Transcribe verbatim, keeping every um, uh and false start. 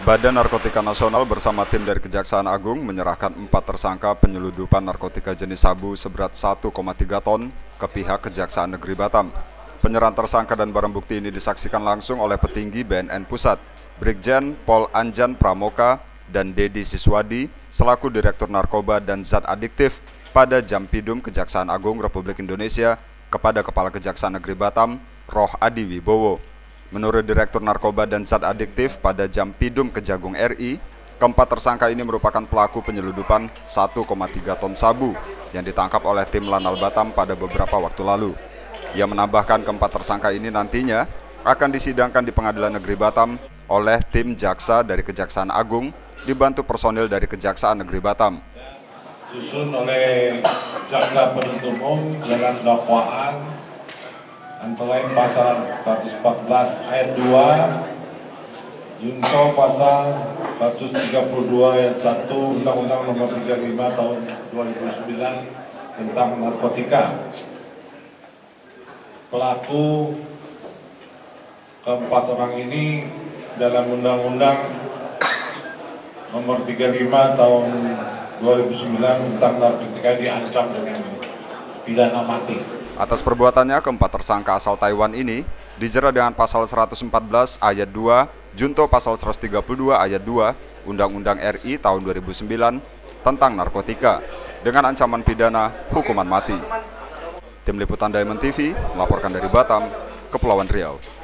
Badan Narkotika Nasional bersama tim dari Kejaksaan Agung menyerahkan empat tersangka penyeludupan narkotika jenis sabu seberat satu koma tiga ton ke pihak Kejaksaan Negeri Batam. Penyerahan tersangka dan barang bukti ini disaksikan langsung oleh petinggi B N N Pusat, Brigjen Pol Anjan Pramoka dan Dedi Siswadi selaku Direktur Narkoba dan Zat Adiktif pada Jampidum Kejaksaan Agung Republik Indonesia kepada Kepala Kejaksaan Negeri Batam, Roh Adi Wibowo. Menurut Direktur Narkoba dan Zat Adiktif pada Jampidum Kejagung R I, keempat tersangka ini merupakan pelaku penyeludupan satu koma tiga ton sabu yang ditangkap oleh tim Lanal Batam pada beberapa waktu lalu. Ia menambahkan keempat tersangka ini nantinya akan disidangkan di Pengadilan Negeri Batam oleh tim jaksa dari Kejaksaan Agung dibantu personil dari Kejaksaan Negeri Batam. Susun oleh jaksa penuntut umum dalam dakwaan antara lain pasal seratus empat belas ayat dua, junto pasal seratus tiga puluh dua ayat satu Undang-Undang Nomor tiga puluh lima Tahun dua ribu sembilan tentang narkotika. Pelaku keempat orang ini dalam Undang-Undang Nomor tiga puluh lima Tahun dua ribu sembilan tentang narkotika diancam dengan pidana mati. Atas perbuatannya, keempat tersangka asal Taiwan ini dijerat dengan pasal seratus empat belas ayat dua, junto pasal seratus tiga puluh dua ayat dua, Undang-Undang R I tahun dua ribu sembilan tentang narkotika, dengan ancaman pidana hukuman mati. Tim Liputan Diamond T V melaporkan dari Batam, Kepulauan Riau.